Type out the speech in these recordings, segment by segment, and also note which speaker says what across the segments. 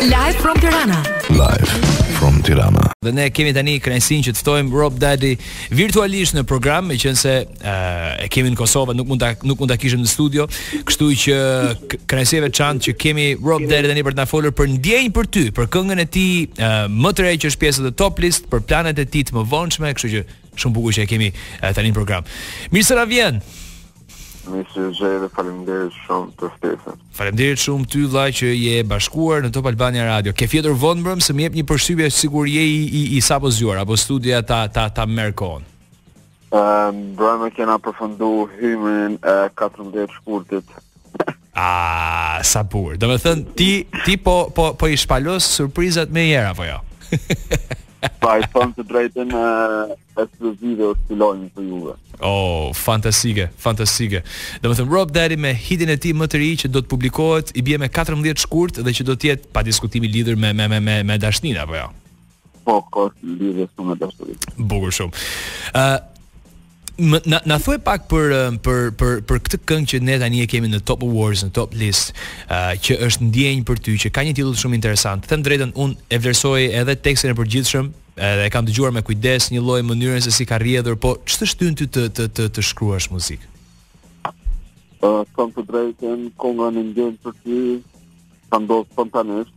Speaker 1: Live from Tirana.
Speaker 2: Live from Tirana.
Speaker 3: Dhe ne kemi tani kënaqësinë që të ftojmë Robb Daddy virtualisht në program, meqense e kemi në Kosovë, nuk mund ta kishim në studio, kështu që kënaqësi e veçantë që kemi Robb Daddy tani për të na folur për Ndjenjë për ty, për këngën e tij më të re që është pjesë e Top List, për planet e tij të mëvonshme, kështu që shumë bukur që e kemi tani në program. Mirë se na vjen.
Speaker 4: Mirë se dhe faleminderit shumë të ftesën.
Speaker 3: Faleminderit shumë ty vllai që je bashkuar në Top Albania Radio. Ke fjetur vonë mbrëm se më jep një përshtypje sigur je i sapo zgjuar apo studia ta merr kohën.
Speaker 4: Brama kena përfundu hymrin 14 shkurtit.
Speaker 3: Sa bukur. Domethënë ti po i shpalos surprizat me herë apo jo?
Speaker 4: Pa i thonë të drejtën ekskluzive o stilojnë për juve.
Speaker 3: Fantastike. Domethënë Robb Daddy me hitin e tij më të ri që do të publikohet i bie me 14 shkurt dhe që do të jetë pa diskutim i lidhur me dashnin apo jo?
Speaker 4: Po, ka lidhje shumë me dashurinë.
Speaker 3: Bukur shumë. Na thuaj pak për këtë këngë që ne tani e kemi në Top Awards, në Top List, që është Ndjenjë për ty, që ka një titull shumë interesant. Them drejtën, unë e vlerësoj edhe tekstin e përgjithshëm, edhe e kam dëgjuar me kujdes një lloj mënyrën se si ka rrjedhur, po ç'të shtyn ty të shkruash muzikë?
Speaker 4: Kam të drejtën, këngën e Ndjenjë për ty ka ndodhur spontanisht.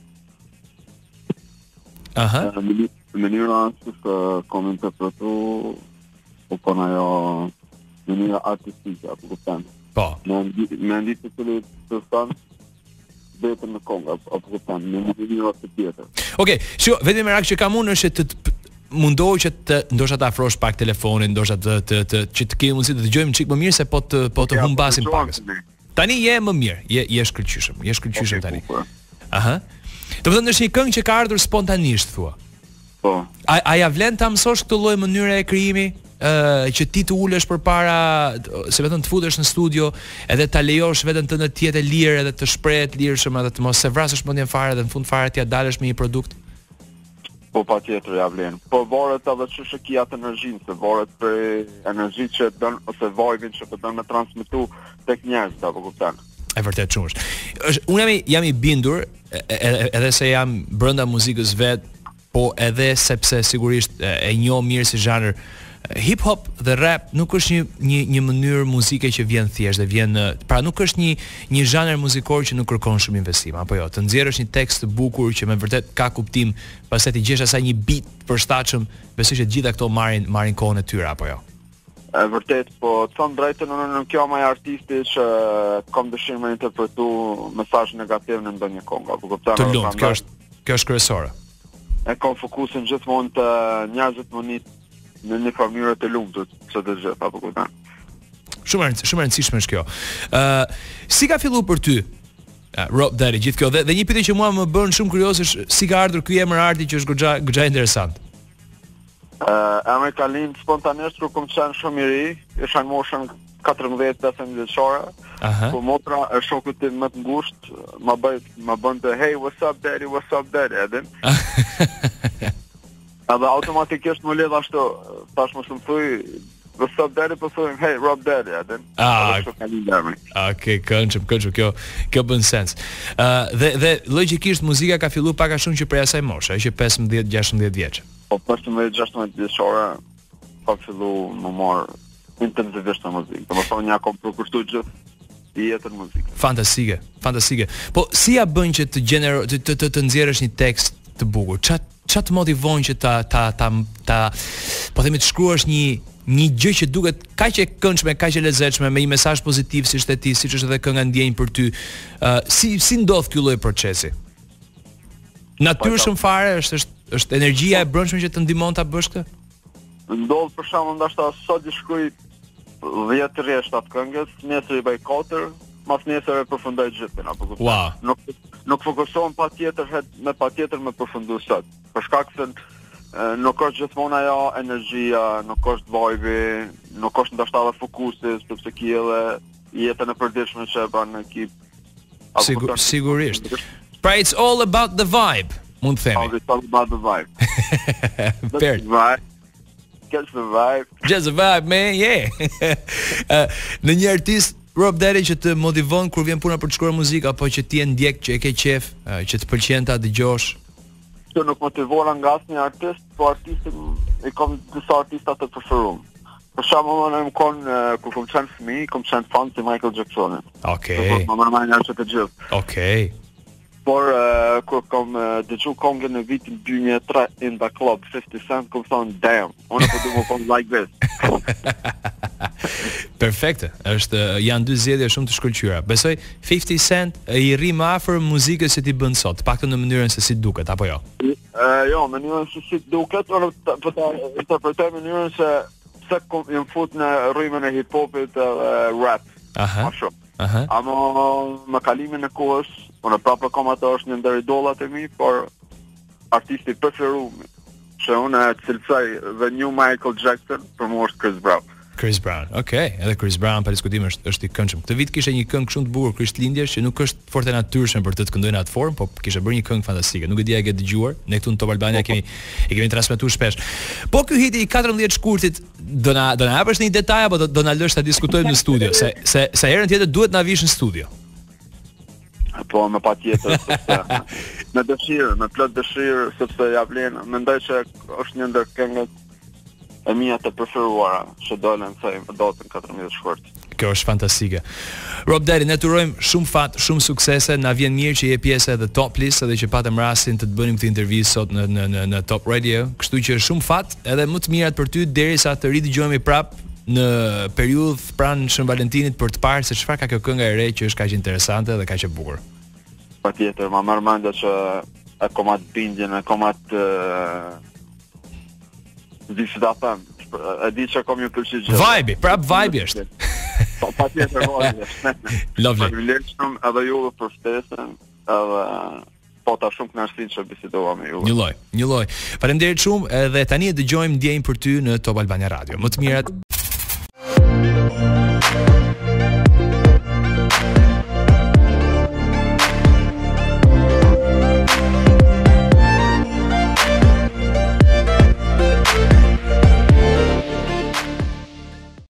Speaker 4: Mënyra që kam interpretuar po ajo mënyra artistike apo kupton. Po. Me nditë të thënë vetëm në këngë apo kupton, në mënyrë të tjetër.
Speaker 3: Okej, vetëm merak që kam unë është të mundohë që të ndoshta të afrosh pak telefonin, ndoshta që të kemi mundësi të dëgjojmë çik më mirë se po të humbasim pakës. Tani je më mirë, je shkëlqyshëm tani. Aha. Domethënë është një këngë që ka ardhur spontanisht thua.
Speaker 4: Po.
Speaker 3: A ja vlen ta mësosh këtë lloj mënyre e krijimi? Që ti të ulesh përpara se vetëm të futesh në studio edhe ta lejosh veten tënde të jetë lirë edhe të shprehet lirshëm edhe të mos se vrasësh mendjen fare dhe në fund fare ti ja dalësh me një produkt.
Speaker 4: Po patjetër ja vlen. Po varet edhe ç'është kia të energjinë, se varet për energjinë që don ose vibe-in që do të transmetu tek njerëzit apo kupton.
Speaker 3: E vërtet shumë është. Unë jam i bindur edhe se jam brenda muzikës vet, po edhe sepse sigurisht e njoh mirë si zhanër. Hip hop dhe rap nuk është një mënyrë muzike që vjen thjesht dhe vjen, pra nuk është një zhanër muzikor që nuk kërkon shumë investim, apo jo, të nxjerrësh një tekst të bukur që me vërtet ka kuptim, pastaj ti gjesh asaj një beat përshtatshëm, besoj që gjitha këto marrin kohën e tyre apo jo.
Speaker 4: E vërtet, po të thon drejtën unë nuk jam ai artisti që kam dëshirë me interpretu mesazh negativ në ndonjë këngë, apo kupton?
Speaker 3: Të lumt, kjo është kryesore.
Speaker 4: E kam fokusin gjithmonë të njerëzit monit në një mënyrë të lumtur, çdo të gjë apo kupton.
Speaker 3: Shumë e rëndësishme është kjo. Si ka filluar për ty Robb Daddy gjithë kjo? Dhe një pyetje që mua më bën shumë kurioz është si ka ardhur ky emër arti që është goxha interesant.
Speaker 4: Emri ka lind spontanisht kur kam qenë shumë i ri, isha në moshën 14-15 vjeçare. Po motra e shokut tim më të ngushtë më bënte hey what's up daddy, edin. Edhe automatikisht më lidh ashtu, tash më shumë thuj what's up daddy, po thuj hey Robb Daddy, edin.
Speaker 3: Okej, këndshëm, kjo bën sens. Dhe logjikisht muzika ka filluar pak a shumë që prej asaj moshe, që 15-16 vjeç.
Speaker 4: Po 15-16 vjeçare ka filluar më marr intensivisht në muzikë. Domethënë ja kam përkushtuar gjithë jetën muzikë. Fantastike. Po si ja bën që të nxjerrësh një tekst të bukur? Ç'a të motivon që ta po themi të shkruash një gjë që duket kaq e këndshme, kaq e lezetshme, me një mesazh pozitiv siç është ti, siç është edhe kënga Ndjenjë për ty. Si ndodh ky lloj procesi? Natyrshëm fare është energjia e brendshme që të ndihmon ta bësh këtë? Ndodh për shembull ndoshta sot i shkruaj 10 rreshta të këngës, nesër i bëj 4, mas nesër e përfundoj gjithën apo kupton.
Speaker 3: Wow.
Speaker 4: Nuk fokusohem patjetër me përfundu sot. Për shkak se nuk është gjithmonë ajo energjia, nuk është vibe, nuk është ndoshta edhe fokusi, sepse ki edhe jetën e përditshme që e bën në ekip.
Speaker 3: Sigurisht. Pra it's all about the vibe, mund të themi.
Speaker 4: It's all about the vibe. Just the vibe, man, yeah. Në një artist
Speaker 3: Robb Daddy që të motivon kur vjen puna për të shkruar muzikë apo që ti e ndjek që e ke qef, që të pëlqen ta dëgjosh?
Speaker 4: Kjo nuk motivora nga asnjë artist, po artistin e kam disa artista të preferuar. Për shembull, unë kam kur kam qenë fëmijë, kam qenë fan të Michael Jacksonit.
Speaker 3: Okej.
Speaker 4: Më marrë që të gjithë.
Speaker 3: Okej.
Speaker 4: Por kur kam dëgju këngën në vitin 2003 in the club 50 Cent, kam thonë damn, unë po duam të like this.
Speaker 3: Perfekte. Janë dy zgjedhje shumë të shkëlqyera. Besoj 50 Cent i rri më afër muzikës që ti bën sot, paktën në mënyrën se si duket apo jo.
Speaker 4: Jo, mënyrën se si duket, unë po ta interpretoj mënyrën se jam fut në rrymën e hip-hopit dhe rap.
Speaker 3: Aha.
Speaker 4: Amo me kalimin e kohës, unë prapë kam ato është një ndër idollat e mi, por artisti preferuar që unë cilësoj the new Michael Jackson për mua është Chris Brown.
Speaker 3: Chris Brown. Okej, edhe Chris Brown pa diskutim është i këndshëm. Këtë vit kishte një këngë shumë të bukur Krishtlindjes që nuk është fort e natyrshme për të këndojnë atë formë, po kishte bërë një këngë fantastike. Nuk e di a e ke dëgjuar. Ne këtu në Top Albania kemi transmetuar shpesh. Po ky hiti i 14 shkurtit do na japësh një detaj apo do na lësh ta diskutojmë në studio, se herën tjetër duhet na vish në studio.
Speaker 4: Po me patjetër, me dëshirë, me plot dëshirë, sepse ja vlen, mendoj që është një ndër këngët e mia të preferuara që dolën thënë dotën 14 shkurt.
Speaker 3: Kjo është fantastike. Robb Daddy, ne turojmë shumë fat, shumë suksese, na vjen mirë që je pjesë edhe Top List edhe që patëm rastin të bënim këtë intervistë sot në Top Radio, kështu që shumë fat, edhe më të mirat për ty derisa të ridëgjojmë prap në periudhë pranë Shën Valentinit për të parë se çfarë ka kjo kënga e re që është kaq interesante dhe kaq e bukur.
Speaker 4: Patjetër, ma marr mendja që e kam atë bindjen, e kam atë di që da them, e di që kom ju pëlqy gjithë.
Speaker 3: Vibe, prap vibe është.
Speaker 4: Patjetër vibe është.
Speaker 3: Lovely.
Speaker 4: Faleminderit shumë edhe juve për ftesën, edhe po ta shumë kënaqësi që bisedova me ju.
Speaker 3: Një lloj. Faleminderit shumë edhe tani e dëgjojmë Ndjenjë për ty në Top Albania Radio. Më të mirat.